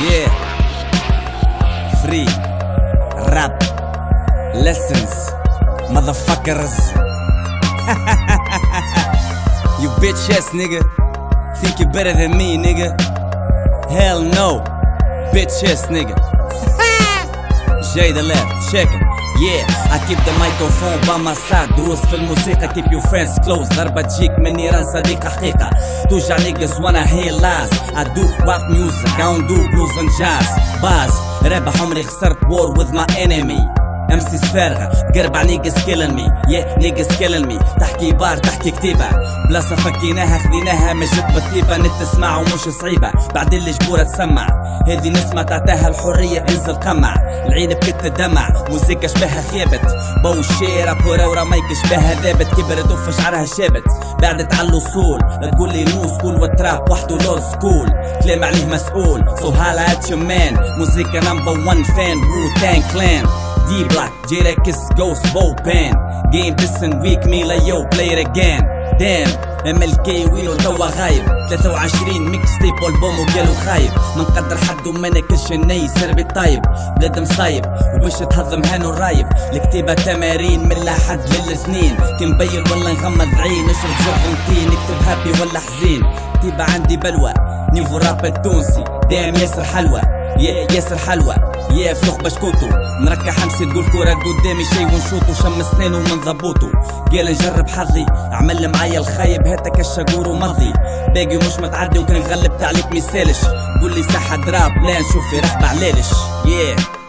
Yeah. Free. Rap. Lessons. Motherfuckers. You bitch ass nigga. Think you better than me, nigga? Hell no. Bitch ass nigga. Jay the left. Check it. Yeah, I keep the microphone by my side. دروس في الموسيقى keep your friends close. ضربة تجيك من نيران صديقة حقيقة. توجع niggas wanna hear lies. I do rap music, I don't do blues and jazz. باز رابح عمري خسرت war with my enemy. MC's فارغة تقرب niggas killing me. Yeah, niggas killing me. تحكي بار تحكي كتيبة. بلاصة فكيناها خذيناها مجد بطيبة. نت تسمع ومش صعيبة. بعد اللي جبورة تسمع. هذه نسمة تعطيها الحرية انزل قمع. العين بكت الدمع. موسيقى شبهها خيبت. بوشيرة بورورة مايك شبهها ذابت. كبرت وف شعرها شابت. بعدت على الوصول. لا تقول لي نو سكول والتراب وحده لول سكول. كلام عليه مسؤول. So holla at your man. موسيقى number 1 fan. Wu-Tang Clan. D-Block, J-Rex, Ghost, Bo-Pan. Game this and week me like yo, play it again. Damn, MLK وينو توا غايب. 23 ميكس تيب والبوم وقالوا خايب. ما نقدر حد وما ناكلش الني سربي طايب. بلاد مصايب وباش تهضم هانو رايب. الكتيبة تمارين من الأحد للاثنين. كي نبين ولا نغمض عين نشرب جرنتين. نكتب هابي ولا حزين. كتيبة عندي بلوى نيفو راب التونسي. دام ياسر حلوة ياسر حلوة فلوخ بشكوتو. نركع حمسي تقول كورة قدامي شي ونشوطو. شم سنين ومنضبوطو. قال نجرب حظي عمل معايا الخايب. هاتك الشجور ومضي باقي مش متعدي. وكان غلبت عليك ميسالش. قول لي ساحة دراب لا نشوف في رحب علالش.